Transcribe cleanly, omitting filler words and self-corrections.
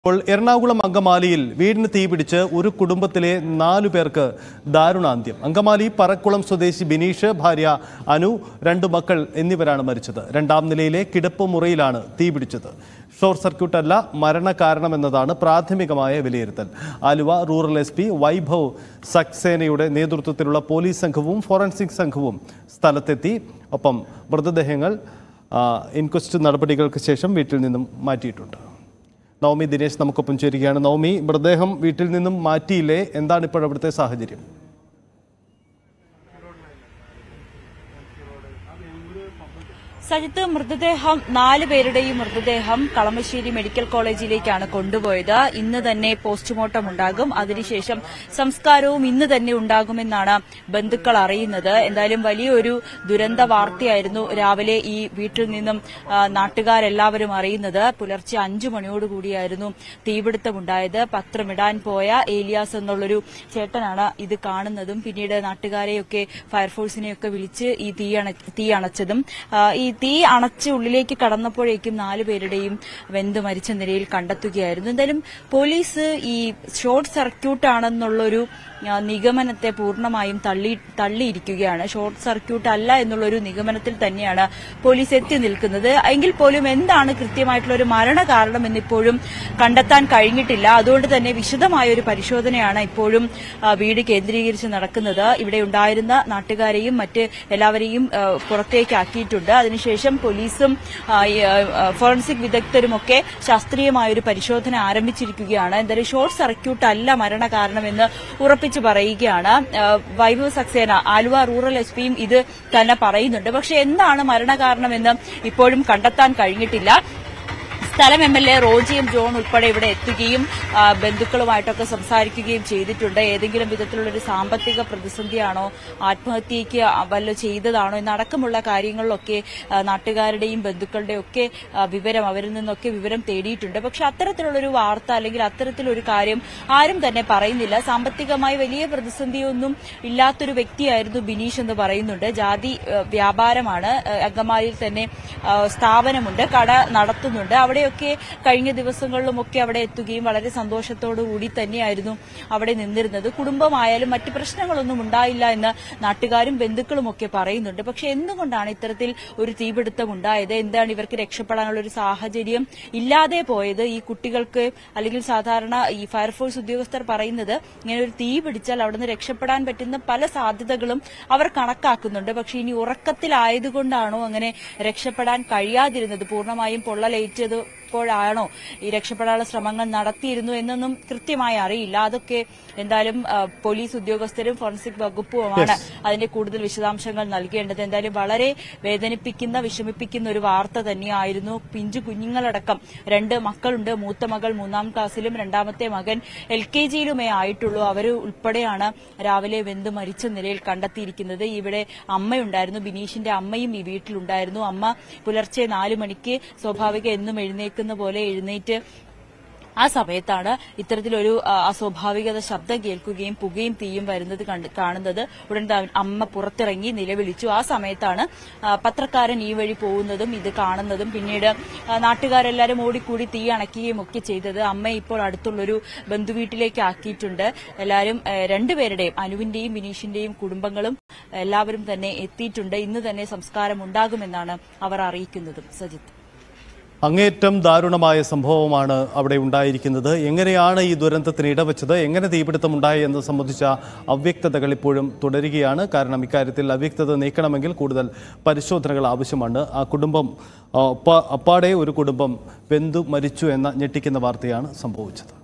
എറണാകുളം അങ്കമാലിയിൽ വീടിന് തീപിടിച്ച് ഒരു കുടുംബത്തിലെ 4 പേർക്ക് ദാരുണാന്ത്യം. അങ്കമാലി പറക്കുളം സ്വദേശി ബിനീഷ്, ഭാര്യ അനു, 2 മക്കൾ എന്നിവരാണ് മരിച്ചത്. 2ാം നിലയിലെ കിടപ്പ് മുറിയിലാണ് തീപിടിച്ചത്. ഷോർട്ട് സർക്യൂട്ട് അല്ല മരണകാരണമെന്നതാണ് പ്രാഥമികമായ വിലയിരുത്തൽ. ആലുവ റൂറൽ SP വൈഭവ് സക്സേനയുടെ നേതൃത്വത്തിലുള്ള പോലീസ് സംഘവും ഫോറൻസിക് സംഘവും സ്ഥലത്തെത്തി. ഒപ്പം മൃതദേഹങ്ങൾ ഇൻക്വസ്റ്റ് നടപടികൾക്ക് ശേഷം വീട്ടിൽ നിന്നും മാറ്റിയിട്ടുണ്ട്. നവമി ദിനേശ് നമുക്കൊപ്പം ചേരുകയാണ്. നവമി, മൃതദേഹം വീട്ടിൽ നിന്നും മാറ്റിയില്ലേ? എന്താണ് ഇപ്പോൾ അവിടുത്തെ സാഹചര്യം? സജിത്ത്, മൃതദേഹം 4 പേരുടെയും മൃതദേഹം കളമശ്ശേരി മെഡിക്കൽ കോളേജിലേക്കാണ് കൊണ്ടുപോയത്. ഇന്ന് തന്നെ പോസ്റ്റ്മോർട്ടം ഉണ്ടാകും. അതിനുശേഷം സംസ്കാരവും ഇന്ന് തന്നെ ഉണ്ടാകുമെന്നാണ് ബന്ധുക്കൾ അറിയുന്നത്. എന്തായാലും വലിയൊരു ദുരന്ത വാർത്തയായിരുന്നു രാവിലെ ഈ വീട്ടിൽ നിന്നും നാട്ടുകാരെല്ലാവരും അറിയുന്നത്. പുലർച്ചെ 5 മണിയോടുകൂടിയായിരുന്നു തീപിടുത്തമുണ്ടായത്. പത്രമിടാൻ പോയ ഏലിയാസ് എന്നുള്ളൊരു ചേട്ടനാണ് ഇത് കാണുന്നതും പിന്നീട് നാട്ടുകാരെയൊക്കെ ഫയർഫോഴ്സിനെയൊക്കെ വിളിച്ച് ഈ തീ അണച്ചതും. ഈ തീ അണച്ച് ഉള്ളിലേക്ക് കടന്നപ്പോഴേക്കും 4 പേരുടെയും വെന്ത് മരിച്ച നിലയിൽ കണ്ടെത്തുകയായിരുന്നു. എന്തായാലും പോലീസ് ഈ ഷോർട്ട് സർക്യൂട്ടാണെന്നുള്ളൊരു നിഗമനത്തെ പൂർണ്ണമായും തള്ളിയിരിക്കുകയാണ്. ഷോർട്ട് സർക്യൂട്ട് അല്ല എന്നുള്ളൊരു നിഗമനത്തിൽ തന്നെയാണ് പോലീസ് എത്തി നിൽക്കുന്നത്. എങ്കിൽ പോലും എന്താണ് കൃത്യമായിട്ടുള്ള ഒരു മരണകാരണം എന്നിപ്പോഴും കണ്ടെത്താൻ കഴിഞ്ഞിട്ടില്ല. അതുകൊണ്ട് തന്നെ വിശദമായ ഒരു പരിശോധനയാണ് ഇപ്പോഴും വീട് കേന്ദ്രീകരിച്ച് നടക്കുന്നത്. ഇവിടെ ഉണ്ടായിരുന്ന നാട്ടുകാരെയും മറ്റ് എല്ലാവരെയും പുറത്തേക്കാക്കിയിട്ടുണ്ട്. അതിനുശേഷം പോലീസും ഫോറൻസിക് വിദഗ്ധരുമൊക്കെ ശാസ്ത്രീയമായൊരു പരിശോധന ആരംഭിച്ചിരിക്കുകയാണ്. എന്തായാലും ഷോർട്ട് സർക്യൂട്ട് അല്ല മരണകാരണമെന്ന് ഉറപ്പിച്ചു പറയുകയാണ്. വൈഭവ് സക്സേന ആലുവ റൂറൽ SPയും ഇത് തന്നെ പറയുന്നുണ്ട്. പക്ഷെ എന്താണ് മരണകാരണമെന്ന് ഇപ്പോഴും കണ്ടെത്താൻ കഴിഞ്ഞിട്ടില്ല. സ്ഥലം MLA റോജി M. ജോൺ ഉൾപ്പെടെ ഇവിടെ എത്തുകയും ബന്ധുക്കളുമായിട്ടൊക്കെ സംസാരിക്കുകയും ചെയ്തിട്ടുണ്ട്. ഏതെങ്കിലും വിധത്തിലുള്ളൊരു സാമ്പത്തിക പ്രതിസന്ധിയാണോ, ആത്മഹത്യയ്ക്ക് വല്ല ചെയ്തതാണോ എന്നടക്കമുള്ള കാര്യങ്ങളിലൊക്കെ നാട്ടുകാരുടെയും ബന്ധുക്കളുടെയും ഒക്കെ വിവരം അവരിൽ നിന്നൊക്കെ വിവരം തേടിയിട്ടുണ്ട്. പക്ഷെ അത്തരത്തിലുള്ളൊരു വാർത്ത അല്ലെങ്കിൽ അത്തരത്തിലൊരു കാര്യം ആരും തന്നെ പറയുന്നില്ല. സാമ്പത്തികമായി വലിയ പ്രതിസന്ധിയൊന്നും ഇല്ലാത്തൊരു വ്യക്തിയായിരുന്നു ബിനീഷ് എന്ന് പറയുന്നുണ്ട്. ജാതി വ്യാപാരമാണ്. അങ്കമാലിയിൽ തന്നെ സ്ഥാപനമുണ്ട്, കട നടത്തുന്നുണ്ട്. അവിടെയൊക്കെ കഴിഞ്ഞ ദിവസങ്ങളിലുമൊക്കെ അവിടെ എത്തുകയും വളരെ സന്തോഷത്തോടുകൂടി തന്നെയായിരുന്നു അവിടെ നിന്നിരുന്നത്. കുടുംബമായാലും മറ്റ് പ്രശ്നങ്ങളൊന്നും ഉണ്ടായില്ല എന്ന് നാട്ടുകാരും ബന്ധുക്കളും ഒക്കെ പറയുന്നുണ്ട്. പക്ഷെ എന്തുകൊണ്ടാണ് ഇത്തരത്തിൽ ഒരു തീപിടുത്തം ഉണ്ടായത്? എന്താണ് ഇവർക്ക് രക്ഷപ്പെടാനുള്ള ഒരു സാഹചര്യം ഇല്ലാതെ പോയത്? ഈ കുട്ടികൾക്ക് അല്ലെങ്കിൽ സാധാരണ ഈ ഫയർഫോഴ്സ് ഉദ്യോഗസ്ഥർ പറയുന്നത് ഇങ്ങനെ ഒരു തീ പിടിച്ചാൽ അവിടുന്ന് രക്ഷപ്പെടാൻ പറ്റുന്ന പല സാധ്യതകളും അവർ കണക്കാക്കുന്നുണ്ട്. പക്ഷെ ഇനി ഉറക്കത്തിലായതുകൊണ്ടാണോ അങ്ങനെ രക്ഷപ്പെടാൻ കഴിയാതിരുന്നത്? പൂർണ്ണമായും പൊള്ളലേറ്റപ്പോഴാണോ ഈ രക്ഷപ്പെടാനുള്ള ശ്രമങ്ങൾ നടത്തിയിരുന്നു എന്നൊന്നും കൃത്യമായി അറിയില്ല. അതൊക്കെ എന്തായാലും പോലീസ് ഉദ്യോഗസ്ഥരും ഫോറൻസിക് വകുപ്പുമാണ് അതിന്റെ കൂടുതൽ വിശദാംശങ്ങൾ നൽകേണ്ടത്. എന്തായാലും വളരെ വേദനിപ്പിക്കുന്ന വിഷമിപ്പിക്കുന്ന ഒരു വാർത്ത തന്നെയായിരുന്നു. പിഞ്ചു കുഞ്ഞുങ്ങളടക്കം 2 മക്കളുണ്ട്. മൂത്ത മകൾ 3ാം ക്ലാസ്സിലും 2ാമത്തെ മകൻ LKGയിലുമേ ആയിട്ടുള്ളൂ. അവർ ഉൾപ്പെടെയാണ് രാവിലെ വെന്ത് മരിച്ച നിലയിൽ കണ്ടെത്തിയിരിക്കുന്നത്. ഇവിടെ അമ്മയുണ്ടായിരുന്നു. ബിനീഷിന്റെ അമ്മയും ഈ വീട്ടിലുണ്ടായിരുന്നു. അമ്മ പുലർച്ചെ 4 മണിക്ക് സ്വാഭാവിക എന്നും എഴുന്നേൽക്കുന്ന പോലെ എഴുന്നേറ്റ് ആ സമയത്താണ് ഇത്തരത്തിലൊരു അസ്വാഭാവികത ശബ്ദം കേൾക്കുകയും പുകയും തീയും വരുന്നത് കാണുന്നത്. ഉടൻ അമ്മ പുറത്തിറങ്ങി നിലവിളിച്ചു. ആ സമയത്താണ് പത്രക്കാരൻ ഈ വഴി പോകുന്നതും ഇത് കാണുന്നതും. പിന്നീട് നാട്ടുകാരെല്ലാവരും ഓടിക്കൂടി തീ അണയ്ക്കുകയും ഒക്കെ ചെയ്തത്. അമ്മ ഇപ്പോൾ അടുത്തുള്ളൊരു ബന്ധുവീട്ടിലേക്ക് ആക്കിയിട്ടുണ്ട്. എല്ലാവരും 2 പേരുടെയും അനുവിന്റെയും ബിനീഷിന്റെയും കുടുംബങ്ങളും എല്ലാവരും തന്നെ എത്തിയിട്ടുണ്ട്. ഇന്ന് തന്നെ സംസ്കാരം ഉണ്ടാകുമെന്നാണ് അവർ അറിയിക്കുന്നതും. സജിത്ത്, അങ്ങേറ്റം ദാരുണമായ സംഭവമാണ് അവിടെ ഉണ്ടായിരിക്കുന്നത്. എങ്ങനെയാണ് ഈ ദുരന്തത്തിന് ഇടവച്ചത്, എങ്ങനെ തീപിടുത്തമുണ്ടായി എന്നത് സംബന്ധിച്ച അവ്യക്തതകൾ ഇപ്പോഴും തുടരുകയാണ്. കാരണം ഇക്കാര്യത്തിൽ അവ്യക്തത നീക്കണമെങ്കിൽ കൂടുതൽ പരിശോധനകൾ ആവശ്യമാണ്. ആ കുടുംബം അപ്പാടെ ഒരു കുടുംബം വെന്തു മരിച്ചു എന്ന ഞെട്ടിക്കുന്ന വാർത്തയാണ് സംഭവിച്ചത്.